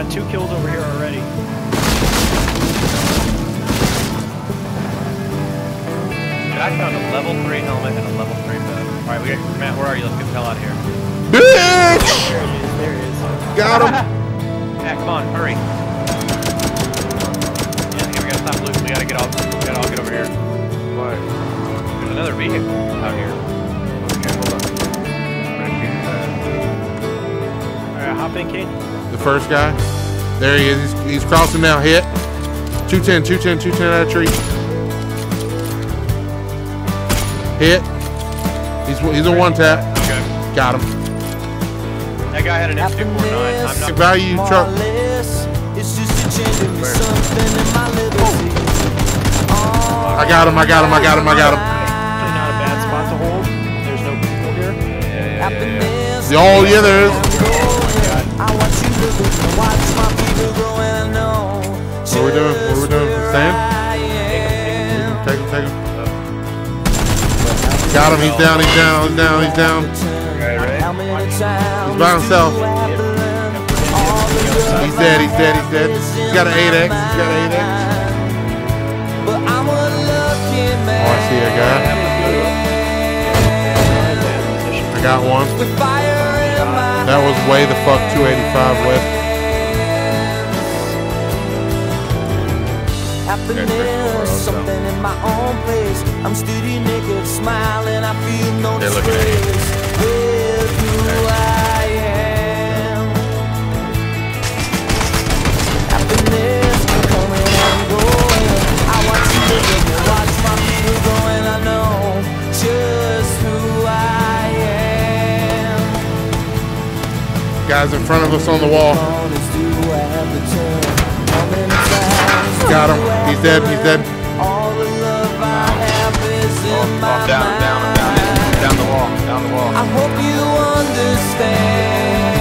got 2 kills over here already. Dude, I found a level 3 helmet and a level 3 bed. Alright, we got Matt, where are you? Let's get the hell out of here. Bitch! There he is. Got him. Yeah, come on, hurry. Yeah, we gotta stop looting. We gotta all get over here. Why? There's another vehicle out here. Okay, hold on. Alright, hop in, Kate. The first guy. There he is. He's crossing now. Hit. 210, 210, 210 out of tree. Hit. He's a one tap. Okay. Got him. That guy had an M249. I'm not Value truck. I got him. Probably not a bad spot to hold. There's no people here. Yeah. Oh, yeah, there is. What are we doing? What are we doing? Stand? Take him. Got him. He's down. He's down. He's by himself. He's dead. He's got an 8X. Oh, I see a guy. I got one. That was way the fuck 285 west. Happiness, something in my own place. I'm steady naked, smiling. I feel no disgrace. Where do I am? Happiness, coming and going. I watch you live and watch my people going. I know just who I am. Guys in front of us on the wall. Got him. He's dead. All the love I have is in my down the wall. I hope you understand.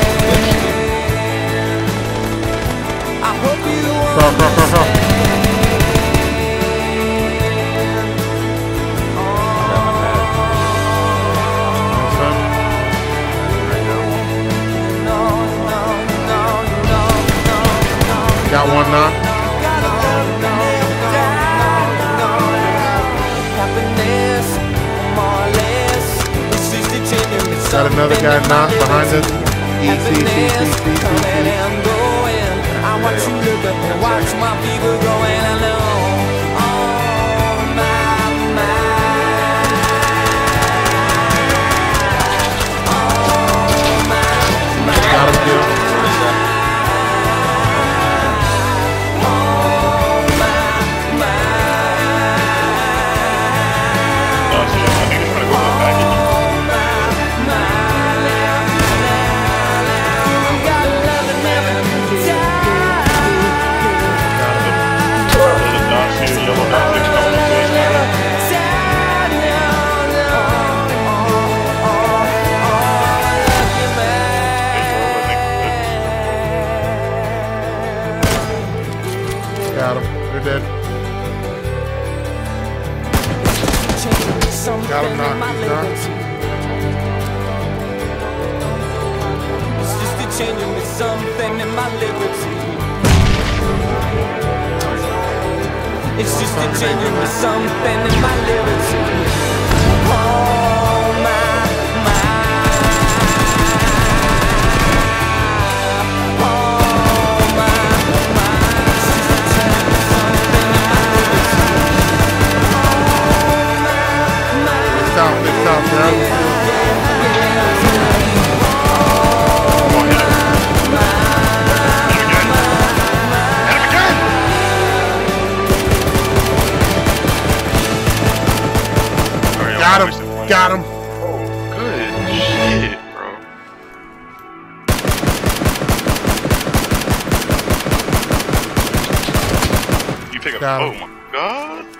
I hope you understand. Got one knock. Got another guy knocked behind us. I watch you look up and watch my people growing. I know. Got him, dude. Got him. They're dead. Got him knocked. He's knocked. It's just a changing me something in my liberty. It's just a changing me something in my liberty. Oh my. Stop, bro. Got him. Oh, good shit, bro. You pick up. Oh my god.